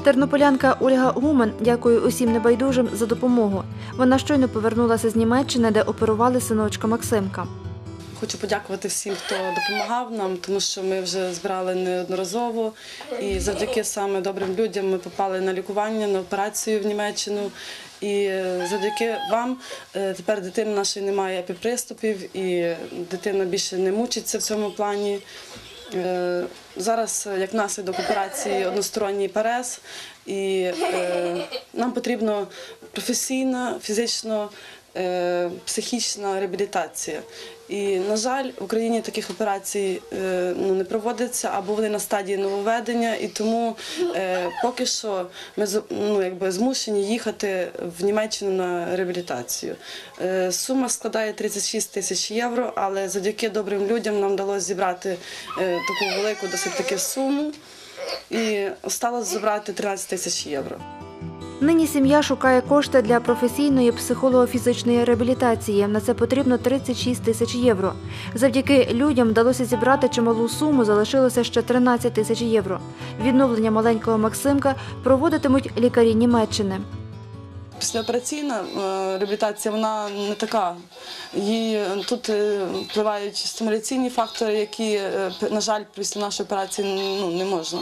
Тернополянка Ольга Гумен дякує усім небайдужим за допомогу. Вона щойно повернулася з Німеччини, де оперували синочка Максимка. Хочу подякувати всім, хто допомагав нам, тому що ми вже збирали неодноразово. І завдяки саме добрим людям ми попали на лікування, на операцію в Німеччину. І завдяки вам тепер дитини нашої немає епіприступів, і дитина більше не мучиться в цьому плані. Зараз, як наслідок операції, односторонній перез, і нам потрібна професійна, фізично, психічна реабілітація. І, на жаль, в Україні таких операцій не проводиться, або вони на стадії нововведення, і тому поки що ми змушені їхати в Німеччину на реабілітацію. Сума складає 36 тисяч євро, але завдяки добрим людям нам вдалося зібрати таку велику досить таки суму, і залишилось зібрати 13 тисяч євро. Нині сім'я шукає кошти для професійної психолого-фізичної реабілітації. На це потрібно 36 тисяч євро. Завдяки людям вдалося зібрати чималу суму, залишилося ще 13 тисяч євро. Відновлення маленького Максимка проводитимуть лікарі Німеччини. Післяопераційна реабілітація, вона не така. Тут впливають стимуляційні фактори, які, на жаль, після нашої операції не можна.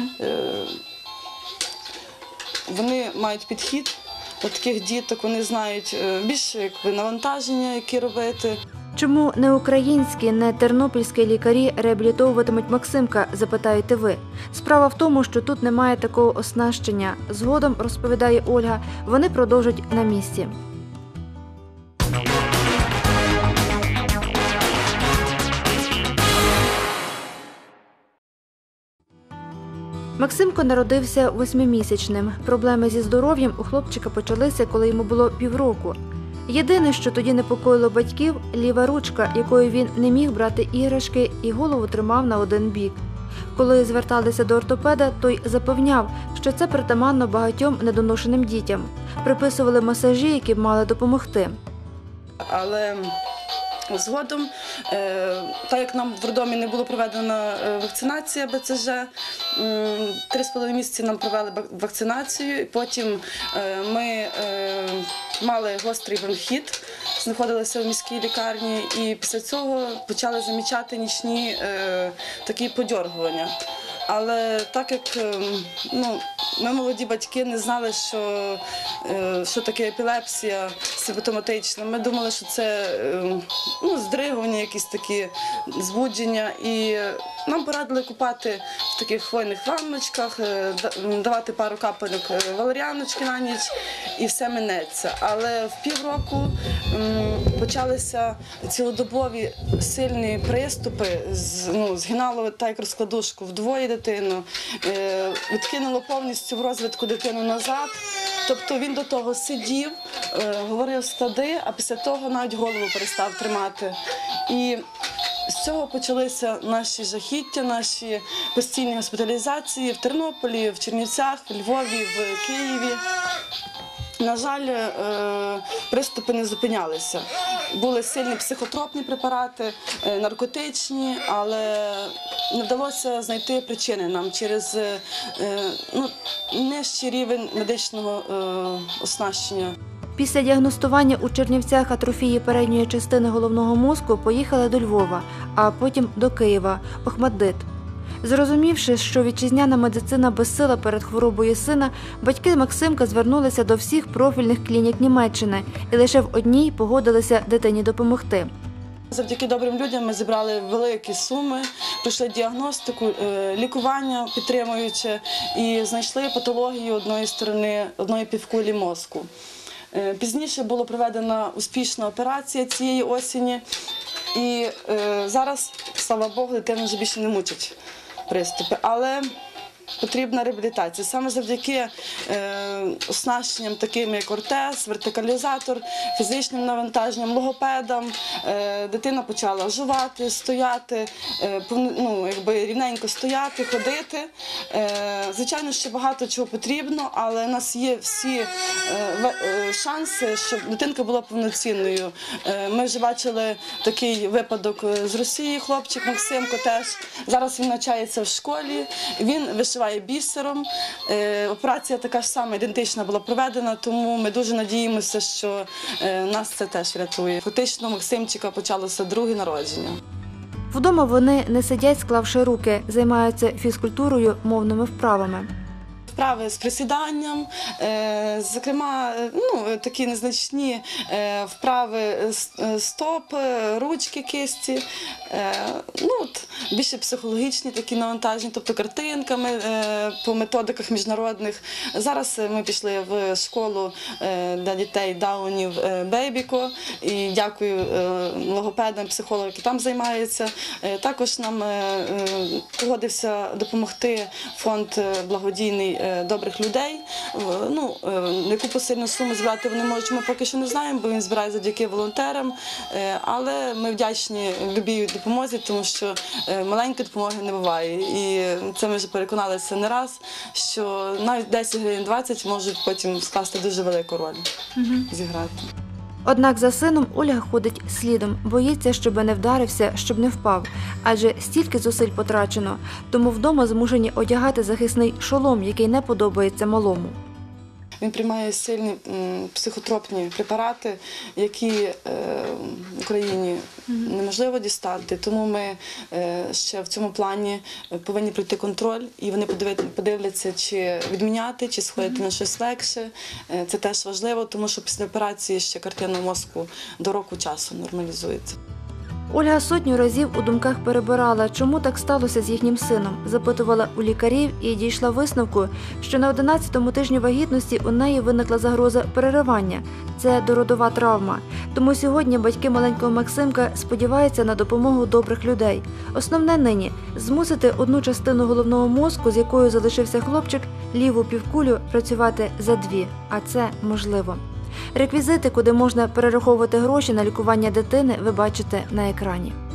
Вони мають підхід до таких діток, вони знають більше навантаження, які робити. Чому не українські, не тернопільські лікарі реабілітовуватимуть Максимка, запитаєте ви. Справа в тому, що тут немає такого оснащення. Згодом, розповідає Ольга, вони продовжать на місці. Максимко народився 8-місячним. Проблеми зі здоров'ям у хлопчика почалися, коли йому було півроку. Єдине, що тоді непокоїло батьків – ліва ручка, якою він не міг брати іграшки і голову тримав на один бік. Коли зверталися до ортопеда, той запевняв, що це притаманно багатьом недоношеним дітям. Приписували масажі, які б мали допомогти. Але згодом, так як нам в роддомі не була проведена вакцинація БЦЖ, 3,5 місяці нам провели вакцинацію, і потім ми мали гострий бронхіт, знаходилися в міській лікарні, і після цього почали замічати нічні такі подьоргування. Але так як ми, молоді батьки, не знали, що таке епілепсія симптоматична, ми думали, що це здригування, якісь такі збудження. І нам порадили купати в таких хвойних ванночках, давати пару капелек валеріаночки на ніч, і все минеться. Але в півроку почалися цілодобові сильні приступи, згинало так як розкладушку вдвоє дитину, відкинуло повністю в розвитку дитину назад. Тобто він до того сидів, говорив стади, а після того навіть голову перестав тримати. І з цього почалися наші жахіття, наші постійні госпіталізації в Тернополі, в Чернівцях, в Львові, в Києві. На жаль, приступи не зупинялися. Були сильні психотропні препарати, наркотичні, але не вдалося знайти причини нам через нижчий рівень медичного оснащення. Після діагностування у Чернівцях атрофії передньої частини головного мозку поїхали до Львова, а потім до Києва, Охматдит. Зрозумівши, що вітчизняна медицина безсила перед хворобою сина, батьки Максимка звернулися до всіх профільних клінік Німеччини і лише в одній погодилися дитині допомогти. Завдяки добрим людям ми зібрали великі суми, пройшли діагностику, лікування підтримуюче і знайшли патологію одної півкулі мозку. Пізніше була проведена успішна операція цієї осені, і зараз, слава Богу, дитину вже більше не мучать приступи. Але потрібна реабілітація. Саме завдяки оснащенням таким, як ортез, вертикалізатор, фізичним навантаженням, логопедам, дитина почала жувати, стояти, рівненько стояти, ходити. Звичайно, ще багато чого потрібно, але в нас є всі шанси, щоб дитинка була повноцінною. Ми вже бачили такий випадок з Росії, хлопчик Максимко теж. Зараз він навчається в школі, він вишиває зашиває бісером. Операція така ж сама, ідентична була проведена, тому ми дуже надіємося, що нас це теж врятує. Фактично, у Максимчика почалося друге народження. Вдома вони не сидять, склавши руки, займаються фізкультурою, мовними вправами. Вправи з присіданням, зокрема, такі незначні вправи стоп, ручки, кисті, більше психологічні такі навантажені, тобто картинками по методиках міжнародних. Зараз ми пішли в школу для дітей даунів Бейбіко і дякую логопедам, психологам, які там займаються. Також нам погодився допомогти фонд благодійний добрих людей. Яку посильну суму збирати вони можуть, ми поки що не знаємо, бо він збирає завдяки волонтерам. Але ми вдячні любій допомозі, тому що маленької допомоги не буває. І це ми вже переконалися не раз, що навіть 10 гривень, 20 можуть потім скласти дуже велику роль, зіграти. Однак за сином Ольга ходить слідом, боїться, щоб не вдарився, щоб не впав. Адже стільки зусиль потрачено, тому вдома змушені одягати захисний шолом, який не подобається малому. Він приймає сильні психотропні препарати, які в Україні неможливо дістати. Тому ми ще в цьому плані повинні пройти контроль, і вони подивляться, чи відміняти, чи сходити на щось легше. Це теж важливо, тому що після операції ще картина мозку до року часу нормалізується. Ольга сотню разів у думках перебирала, чому так сталося з їхнім сином, запитувала у лікарів і дійшла висновку, що на 11-му тижні вагітності у неї виникла загроза переривання. Це дородова травма. Тому сьогодні батьки маленького Максимка сподіваються на допомогу добрих людей. Основне нині – змусити одну частину головного мозку, з якою залишився хлопчик, ліву півкулю, працювати за дві. А це можливо. Реквізити, куди можна перераховувати гроші на лікування дитини, ви бачите на екрані.